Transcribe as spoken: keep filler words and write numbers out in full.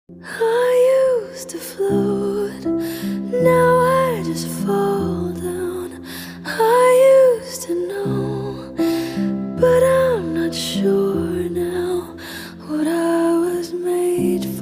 I used to float, now I just fall down. I used to know, but I'm not sure now what I was made for.